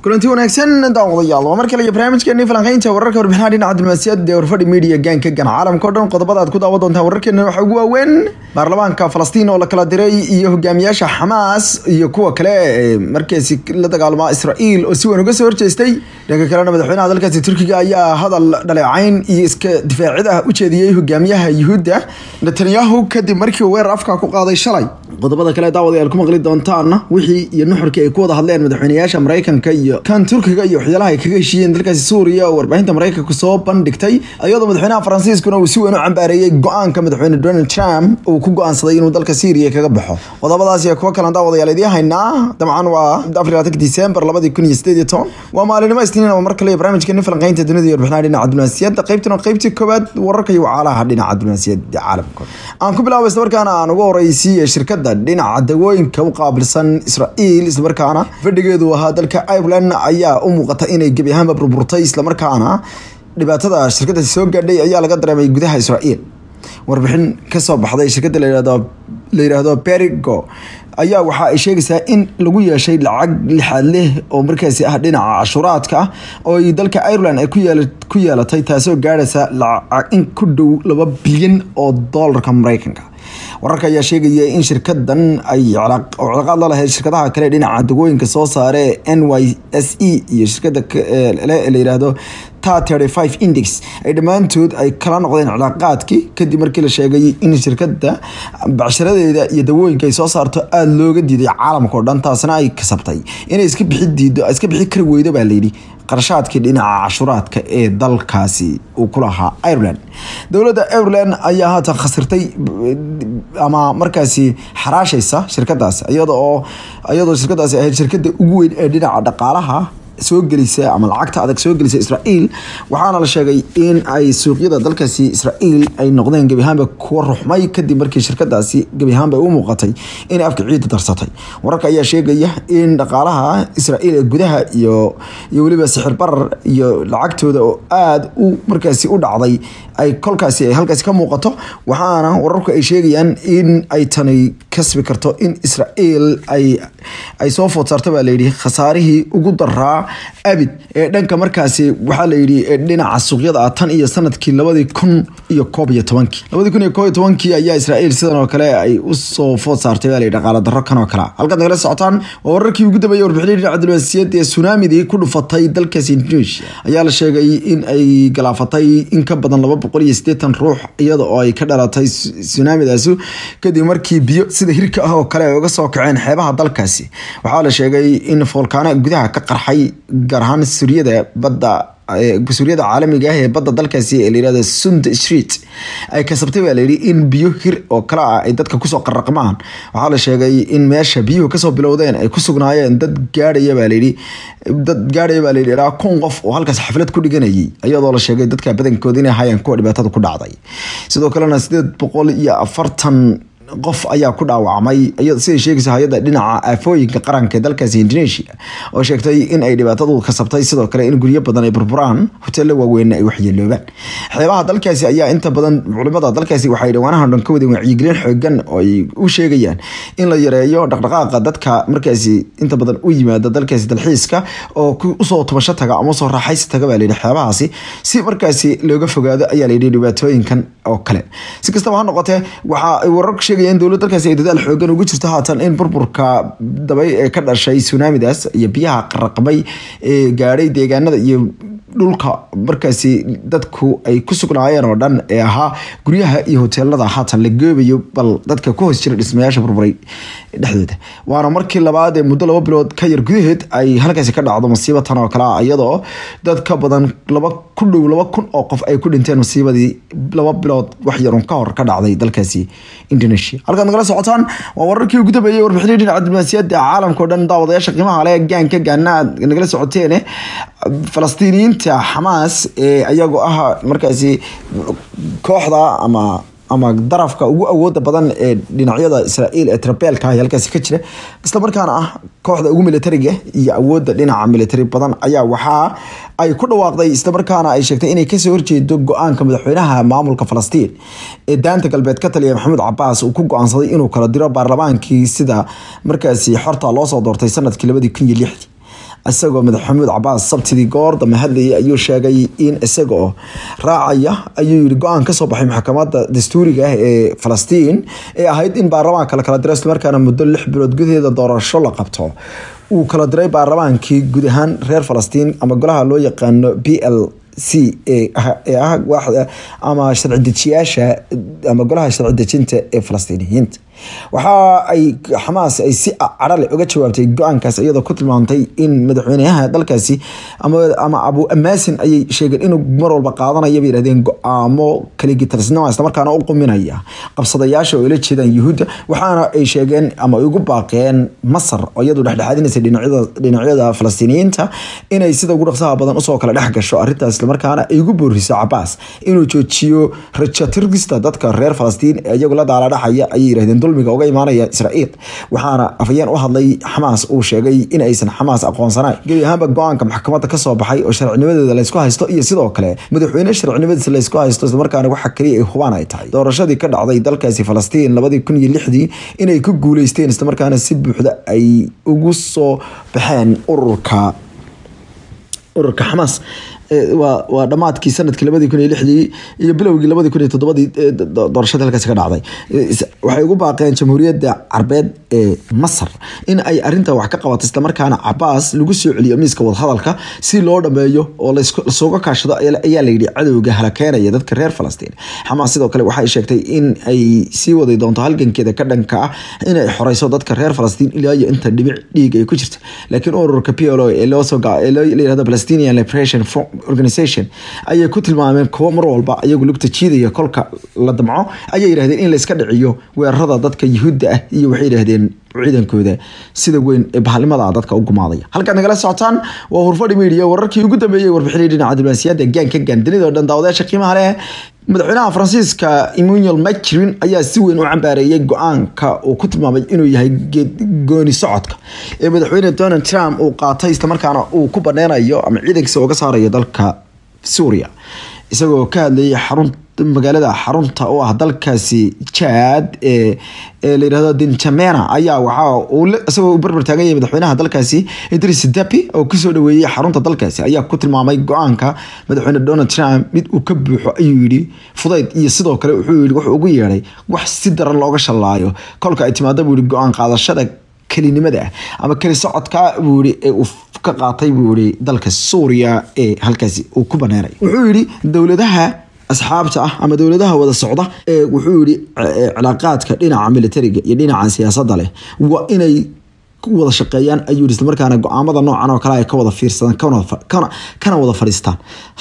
kulanti wanaagsan daawadayaal waa markale barnaamijkeena falanqaynta wararka warbixinaha dhinaca diblomaasiyadda ee warfadhi media gaanka caalamka oo dhan qodobada aad ku daawan doontaan wararkeena waxa ugu waaweyn baarlamaanka Falastiin oo la kala diray iyo hogaamiyaasha Hamas iyo kuwa kale markaasi la dagaalama Israa'iil oo si weyn uga soo horjeestay dhanka kalena madaxweynaha dalkaasi Turkiga ayaa hadal dhaleecayn iyo iska difaacida u jeediyay hogaamiyaha Yuhuudda Netanyahu kadib markii uu weerar afka ku qaaday shalay qodobada kale daawadayaal ku maqli doontaan wixii iyo nuxurka ay ku wada hadleen madaxweynayaasha Mareykanka iyo kan Turkiga iyo waxyaalaha ay kaga heshiiyeen dalkaasi Suuriya oo warbaahinta Mareykanka soo bandhigtay ayadoo madaxweynaha Faransiiskuna uu si weyn u cambaareeyay go'aanka madaxweyne Donald Trump uu ku go'aansaday inuu dalka Syria kaga baxo qodobadaas iyo kuwa kale daawadayaal idin haynaa dabcan waa 4 December 2018 waa maalinimo Isniin oo markale barnaamijkeena falanqaynta dunida iyo warbixinaha dhinaca diblomaasiyadda qaybtii koobaad wararka iyo wacalaha dhinaca diblomaasiyadda caalamka aan ku bilaabo isla markaana aan ugu horeysiiyay shirkadda dhinaca dawooyinka u qaabilsan Israa'iil isla markaana fadhigeedu ahaa dalka Ireland ayaa u muuqata inay gabi ahaanba burburtay isla markaana dhibaatada shirkadda soo gaadhay ayaa laga dareemay gudaha Israa'iil warbixin ka soo baxday shirkadda la yiraahdo Perigo ayaa waxa ay sheegaysaa in lagu yeeshay lacag lixaad leh oo markaasi ah dhinaca cashuuraadka oo ay dalka Ireland ay ku yeelatay taasoo gaaraysa lacag in ku dhow 2 bilyan oo dollarka Mareykanka wararka ayaa sheegaya in shirkadan ay cilaaqaad la lahayd shirkadaha kale dhinaca dawooyinka soo saare NYSE iyo shirkadda la yiraahdo 35 index ay dhamaantood ay kala noqdeen cilaaqaadkii kadib markii la sheegay in shirkadda bacsharadeeda iyo dawooyinka ay soo saarto aad looga diiday caalamka oo dhan taasna ay kasabtay inay iska bixi kari weydo baa la yidhi qarashaadkii dhinaca cashuuraadka ee dalkaasi uu ku lahaa Ireland dowladda Ireland ayaa haatan khasirtay ama markaasi xaraashaysa shirkadaas iyadoo shirkadaasi ahayd shirkadda ugu weyn ee dhinaca dhaqaalaha soo gelisa ama lacagta adag soo gelisa Israa'iil waxaana la sheegay in ay suuqyada dalkaasi Israa'iil ay noqdeen gabi ahaanba kuwa ruxmay kadib markii shirkadaasi gabi ahaanba u muuqatay in afka ciid darsatay wararka ayaa sheegaya in dhaqaalaha Israa'iil ee gudaha iyo waliba sixir barar iyo lacagtooda oo aad u markaasi u dhacday ay kolkaasi ay halkaasi ka muuqato waxaana wararku ay sheegayaan in ay tani kasbi karto in Israa'iil ay soo food saarto baa la yidhi khasaarihii ugu daraa abid ee dhanka markaasi waxaa la yidhi dhinaca suuqyada tan iyo sanadkii 2011 ayaa Israa'iil sidan oo kale ay u soo food saartay baa la yidhi dhaqaale darro kan oo kale halkan nagala socotaan waa wararkii ugu dambeeyay warbixinada dhinaca diblomaasiyadda ee tsunamidii ku dhufatay dalkaasi Indonesia ayaa la sheegay in ay galaafatay in ka badan 280 ruux iyada oo ay ka dhalatay tsunamidaas kadib markii biyo sida hirka ah oo kale ay uga soo kaceen xeebaha dalkaasi waxaa la sheegay in volcano gudaha ka qarxay gaar ahaan Suuriyada caalamiga ah ee badda dalkaasi ee la yiraahdo Sund Street ay kasabtay baa la yiri in biyo hir oo kala ah ay dadka ku soo qarraqmaan waxaa la sheegay in meesha biyuhu ka soo bilowdeen ay ku sugnaayeen dad gaadhaya baa la yiri kun qof oo halkaas xaflad ku dhiganayay iyadoo la sheegay dadka badankooda inay hayaan kuwa dhibaatada ku dhacday sidoo kalena 840 qof ayaa ku dhaawacmay iyadoo sida sheegaysa hay'adda dhinaca aafooyinka qaranka ee dalkaasi Indonesia oo sheegtay in ay dhibaatadu ka sabtay sidoo kale in guryo badan ay burburaan hoteelo waaweyn ay waxyeeloobaan xeebaha dalkaasi ayaa inta badan culimada dalkaasi waxay dhawaanahan dhan ka wadeen wacyigelin xooggan oo ay u sheegayaan in la yareeyo dhaqdhaqaaqa dadka markaasi inta badan u yimaada dalkaasi dalxiiska oo u soo tubasho taga ama soo raaxaysi taga baa la yidhi xeebahaasi si markaasi looga fogaado ayaa la yidhi dhibaatooyinkan oo kale si kastaba ha noqotee waxa ay wararku in dowladda dalkaasi ay dadaal xoogan ugu jirto haatan in burburka dabay ee ka dhashay tsunamidaas iyo biyaha qarraqmay ee gaadhay deegaanada iyo dhulka markaasi dadku ay ku sugnaayeen oo dhan ee ahaa guryaha iyo hoteelada haatan la goobayo bal dadka ku hoos jira dhismayaasha burburay dhexdooda waana markii labaad ee muddo 2 bilood ka yar gudaheed ay halkaasi ka dhacdo masiibo tan oo kale iyadoo dad ka badan 2,000 oo qof ay ku dhinteen masiibadii 2 bilood wax yar ka hor ka dhacday dalkaasi Indonesia halkan nagala socotaan waa wararkii ugu dambeeyay warbixinada dhinaca diblomaasiyadda caalamka oo dhan daawadayaasha qiimaha leh gaanka nagala socoteen Falastiiniyiinta Hamas ee ayagoo ah markaasi kooxda ama darafka ugu awooda badan ee dhinacyada Israa'iil ee Trabeelka halkaasi ka jira isla markaana ah kooxda ugu militariga iyo awooda dhinaca military badan ayaa waxa ay ku dhawaaqday isla markaana ay sheegtay inay ka soo horjeedo go'aanka madaxweynaha maamulka Falastiin ee daanta galbeed ka taliya Maxamed Cabbaas uu ku go'aansaday inuu kala diro baarlamaankii sida markaasi xorta loo soo doortay sanadkii 2006 isagoo madaxweyne Cabbaas sabtidii goor dambe hadlayay ayuu sheegay in isagoo raacaya ayuu yiri go'aan ka soo baxay maxkamadda dastuuriga ah ee Falastiin ee ahayd in baarlamaanka kala diray markaana muddo 6 bilood gudaheeda doorasho la qabto uu kala diray baarlamaankii guud ahaan reer Falastiin ama golaha loo yaqaan PLC waaxda ama sharci dejiyaasha ama golaha sharci dejinta ee Falastiiniyiinta waxa ay Xamaas ay si carale uga jawaabtay go'aankaas iyadoo ku tilmaantay in madaxweynaha dalkaasi ama Abu Amaasin ay sheegeen inuu mar walba qaadanayo yiraahdeen go'aamo kala gitarsanaa isla markaana u quminaya qabsadayaasha oo ila jeedaan Yuhuudda waxaana ay sheegeen ama ay ugu baaqeen Masar oo iyadu dhexdhexaadinaysa dhinacyada Falastiiniyiinta inay sida ugu dhaqsaha badan u soo kala dhex gasho arrintaas isla markaana ay ugu booriso Cabbaas inuu joojiyo rajatirgista dadka reer Falastiin ee iyagu la daaladhaxaya ay yiraahdeen dulmiga uga imaanaya Israa'iil waxaana afayeen u hadlay Xamaas uu sheegay in aysan Xamaas aqoonsanayn gebi ahaanba go'aanka maxkamadda ka soo baxay oo sharcinimadeeda la isku haysto iyo sidoo kale madaxweyne sharcinimadiisa la isku haysto isla markaana waxa kaliya ay hubaan ay tahay doorashadii ka dhacday dalkaasi Falastiin 2006 inay ku guuleysteen isla markaana si buuxda ay ugu soo baxeen ururka Xamaas waa dhamaadkii sanadkii 2006 iyo bilowgii 2007 doorashada halkaas ka dhacday waxay ugu baaqeen jamhuuriyadda Carbeed ee Masar in ay arinta wax ka qabato isla markaana Cabbaas lagu soo celiyo miiska wada hadalka si loo dhameeyo oo la soo kaashado ayaa la yiri cadawga halkeenaya dadka reer Falastiin Xamaas sidoo kale waxay sheegtay in ay sii waday doonto halgankeeda ka dhanka ah in ay xoreyso dadka reer Falastiin ilaa iyo inta dhibic dhiig ay ku jirto laakiin ururka PLO ee loo soo leeyahay Palestinian Liberation Front organization ayay ku tilmaameen kuwa mar walba ayagu lugta jiidaya kolka la damco ayay yiraahdeen in la iska dhiciyo weerarada dadka Yuhuudda ah iyo waxay yiraahdeen ciidankooda sida weyn ee bahalnimada dadka u gumaadaya halka nagala socotaan waa Hurfadhi Media wararkii ugu dambeeyay warbixinada dhinaca diblomaasiyadda gaanka gaandinida oo dhan daawadayaasha qiimaha leh madaxweynaha Faransiiska Emmanuel Macron ayaa si weyn u cambaareeyay go'aanka uu ku tilmaamay inuu yahay gooni socodka ee madaxweyne Donald Trump uu qaatay isla markaana uu ku baneenayo ama ciidankiisa uga saarayo dalka Suuriya isagoo ka hadlayay magaalada xarunta oo ah dalkaasi Chad ee la yiraahdo Dinjamena ayaa waxa uu isagoo barbar taagan yahay madaxweynaha dalkaasi Idris Deby oo ku soo dhaweeyay xarunta dalkaasi ayaa ku tilmaamay go'aanka madaxweyne Donald Trump mid uu ka buuxo ayuu yiri fudayd iyo sidoo kale wuxuu yiri wax ugu yeeray wax si daran looga shalaayo kolka ay timaado buu yiri go'aan qaadashada kalinimada ama kali socodka buu yiri ee uu ka qaatay buu yiri dalka Suuriya ee halkaasi uu ku baneenay wuxuu yiri dawladaha asxaabta ah ama dawladaha wada socda ee wuxuu yiri cilaaqaadka dhinaca militariga iyo dhinaca siyaasadda leh waa inay wada shaqeeyaan ayuu isla markaana go'aamada noocan oo kale ay ka wada fiirsadaan kana wada fariistaan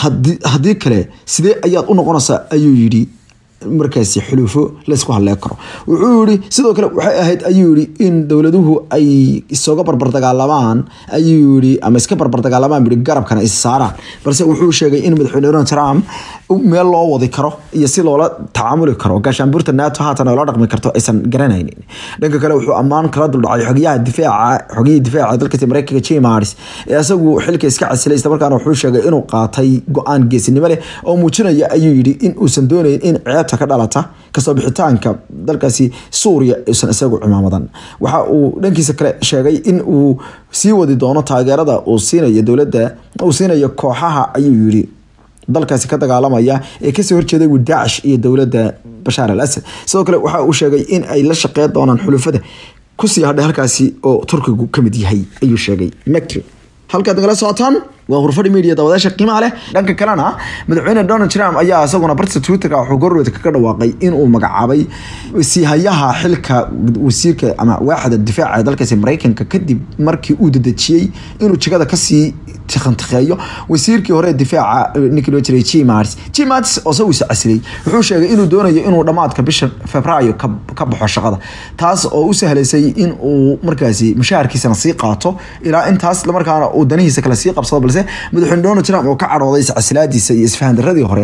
hadii kale sidee ayaad u noqonaysaa ayuu yiri markaasi xulufo la isku halleey karo wuxuu yiri sidoo kale waxay ahayd ayuu yiri in dawladuhu ay isooga barbar dagaalamaan ayuu yiri ama iska barbar dagaalamaan biri garabkana is saaraan balse wuxuu sheegay in madaxweyne Donald Trump meel loo wadi karo iyo si loola tacaamuli karo gaashaanbuurta NATO haatan loo dhaqmi karto aysan garanaynin dhanka kale wuxuu ammaan kala dul dhacay xogiyada difaaca dalka Mareykanka Jim Mattis ee asagu xilka iska casilay isla markaana wuxuu sheegay inuu qaatay go'aan geesinimo leh oo muujinaya ayuu yiri in uusan doonayn in ka dhalata kasoo bixitaanka dalkaasi Suuriya aysan isagu cimaamadan waxa uu dhankiisa kale sheegay in uu sii wadi doono taageerada uu siinayo dawladda uu siinayo kooxaha ayuu yiri dalkaasi ka dagaalamaya ee ka soo horjeeday Daesh iyo dawladda Bashar al-Assad sidoo kale waxa uu sheegay in ay la shaqeyn doonaan xulufada ku sii hadhay halkaasi oo Turkigu ka mid yahay ayuu sheegay Macron halka nagala socotaan waa Hurfadhi Media daawadayaasha qiimaha leh dhanka kalena madaxweyne Donald Trump ayaa asaguna barta Twitter wuxuu gorweed ka dhawaaqay in uu magacaabay wasiihayaha xilka wasiirka ama waaxda difaaca dalka Mareykanka kadib markii uu dadajiyay inuu jagada ka sii tiqantiqeeyo wasiirkii hore difaaca Nicolas Jim Mattis oo soo casilay wuxuu sheegay inuu doonayo inuu dhamaadka bisha Febraayo ka baxo shaqada taas oo u sahlaysay in uu markaasi mushaharkiisa sii qaato ilaa intaas la markaana uu danihiisa kala sii qabsado balse madaxweyne Donald Trump oo ka carooday casilaadiisa iyo isfahan daradii hore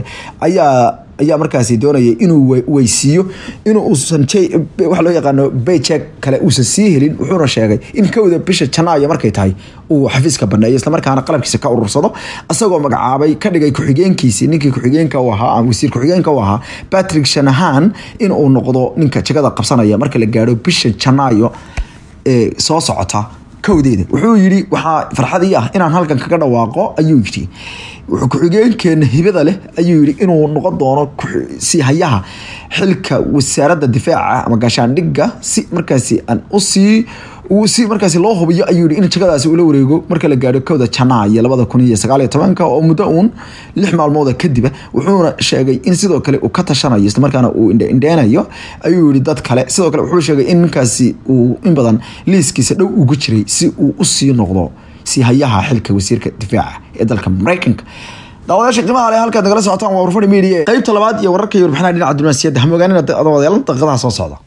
ayaa markaasi doonayay inuu weysiiyo inuu uusan wax loo yaqaan paycheck kale uusan sii helin wuxuuna sheegay in kowda bisha Janaayo markay tahay uu xafiiska baneeyo isla markaana qalabkiisa ka urursado asagoo magacaabay ka dhigay ku-xigeenkiisa ninkii ku-xigeenka u ahaa ama wasiir ku-xigeenka u ahaa Patrick Shanahan in uu noqdo ninka jagada qabsanaya marka la gaaro bisha Janaayo ee soo socota kowdeeda wuxuu yiri waxa farxad ii ah inaan halkan kaga dhawaaqo ayuu yiri wuxuu ku xigeenkeena hibada leh ayuu yiri inuu noqon doono si hayaha xilka wasaaradda difaaca ama gaashaandhigga si markaasi aan si markaasi loo hubiyo ayuu yiri in jagadaasi uu la wareego marka la gaaro kowda Janaayo 2019 oo muddo 6 maalmood kadib wuxuuna sheegay in sidoo kale uu ka tashanayo isla markaana uu indheenayo ayuu yiri dad kale sidoo kale wuxuu sheegay in ninkaasi uu in badan liiskiisa dhow ugu jiray si uu u sii noqdo si hayaha xilka wasiirka difaaca ee dalka Mareykanka daawadayaasha qiimaha leh halka nagala socotaan waa Warfadhi Media qaybta labaad iyo wararka iyo warbixinaha dhinaca diblomaasiyadda ha moogaanin daqiiqadaha soo socda